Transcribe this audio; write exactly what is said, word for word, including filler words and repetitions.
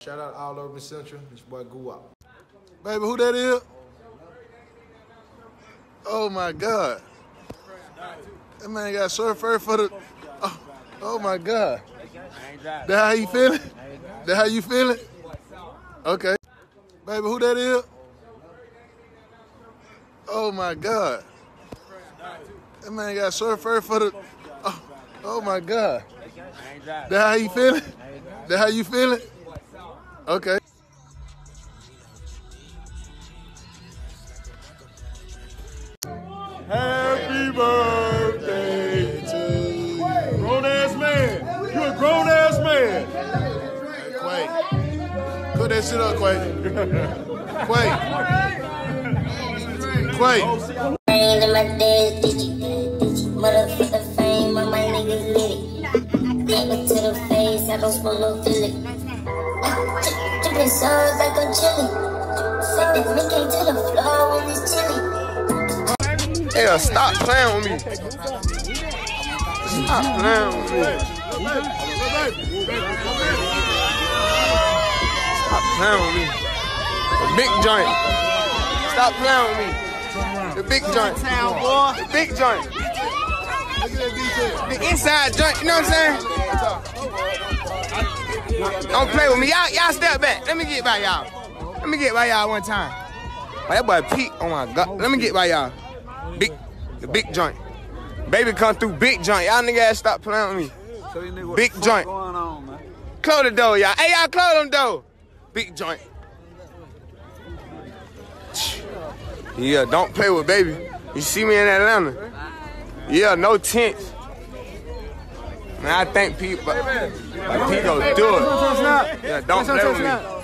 Shout out all over Central. It's your boy Guwap. Baby, who that is? Oh my God. That man got surfer for the. Oh, oh my God. That how you feeling? That how you feeling? Okay. Baby, who that is? Oh my God. That man got surfer for the. Oh, oh my God. That how you feeling? That how you feeling? Okay. Happy birthday to you. Grown ass man. You a grown ass man. Hey, Quay. Put that shit up, Quay. Quay. Quay. In my dad, did you? Motherfucker fame, all my niggas lit it. Take it to the face, I don't smoke no Philly. Drippin' sauce like I'm chilly. Fuck that Mickey to the floor when it's chilly. Hell, stop playing with me. Stop playing with me. Stop playing with me. The big joint. Stop playing with me. The big joint. The big joint. The inside joint, you know what I'm saying? Don't play with me. Y'all y'all step back. Let me get by y'all. Let me get by y'all one time. Oh, that boy Pete, oh my God. Let me get by y'all. Big, the big joint. Baby come through big joint. Y'all niggas ass stop playing with me. Big joint. Close the door, y'all. Hey, y'all close them door. Big joint. Yeah, don't play with baby. You see me in Atlanta. Yeah, no tents. Man, I think people, like, people do it. Yeah, don't play with me.